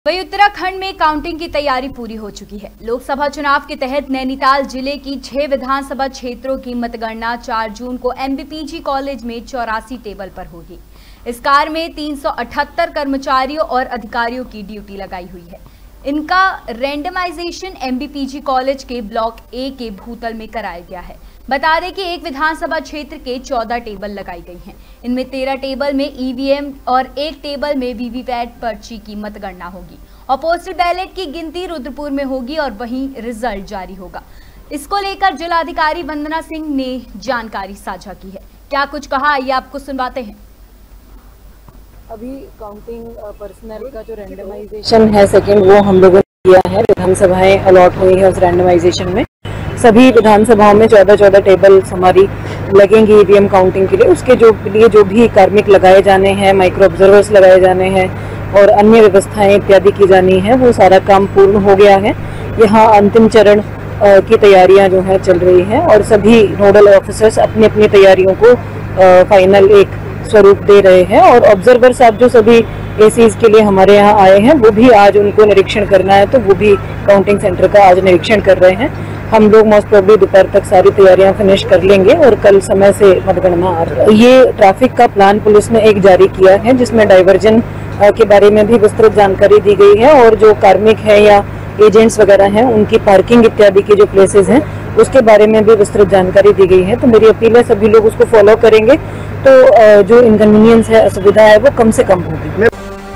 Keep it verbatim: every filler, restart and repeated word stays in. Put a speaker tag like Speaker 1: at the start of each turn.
Speaker 1: वहीं उत्तराखंड में काउंटिंग की तैयारी पूरी हो चुकी है। लोकसभा चुनाव के तहत नैनीताल जिले की छह विधानसभा क्षेत्रों की मतगणना चार जून को एमबीपीजी कॉलेज में चौरासी टेबल पर होगी। इस कार्य में तीन सौ अठहत्तर कर्मचारियों और अधिकारियों की ड्यूटी लगाई हुई है। इनका रैंडमाइजेशन एमबीपीजी कॉलेज के ब्लॉक ए के भूतल में कराया गया है। बता दें कि एक विधानसभा क्षेत्र के चौदह टेबल लगाई गई हैं। इनमें तेरह टेबल में ईवीएम और एक टेबल में वीवीपैट पर्ची की मतगणना होगी और पोस्टल बैलेट की गिनती रुद्रपुर में होगी और वहीं रिजल्ट जारी होगा। इसको लेकर जिलाधिकारी वंदना सिंह ने जानकारी साझा की है। क्या कुछ कहा, ये आपको सुनवाते हैं।
Speaker 2: अभी काउंटिंग पर्सनल का जो रैंडमाइजेशन है सेकंड, वो हम लोगों ने किया है। विधानसभाएं अलॉट हुई है उस रैंडमाइजेशन में। सभी विधानसभाओं में चौदह चौदह टेबल्स हमारी लगेंगी ईवीएम काउंटिंग के लिए। उसके जो लिए जो भी कार्मिक लगाए जाने हैं, माइक्रो ऑब्जर्वर्स लगाए जाने हैं और अन्य व्यवस्थाएं इत्यादि की जानी है, वो सारा काम पूर्ण हो गया है। यहाँ अंतिम चरण की तैयारियां जो है चल रही हैं और सभी नोडल ऑफिसर्स अपनी अपनी तैयारियों को फाइनल एक स्वरूप दे रहे हैं। और ऑब्जर्वर साहब जो सभी एसीज के लिए हमारे यहाँ आए हैं, वो भी आज उनको निरीक्षण करना है, तो वो भी काउंटिंग सेंटर का आज निरीक्षण कर रहे हैं। हम लोग मोस्ट प्रोबेबली दोपहर तक सारी तैयारियां फिनिश कर लेंगे और कल समय से मतगणना आ रही है। ये ट्रैफिक का प्लान पुलिस ने एक जारी किया है, जिसमें डाइवर्जन के बारे में भी विस्तृत जानकारी दी गई है और जो कार्मिक है या एजेंट्स वगैरह हैं, उनकी पार्किंग इत्यादि के जो प्लेसेस हैं, उसके बारे में भी विस्तृत जानकारी दी गई है। तो मेरी अपील है सभी लोग उसको फॉलो करेंगे तो जो इनकन्वीनियंस है, असुविधा है, वो कम से कम होगी।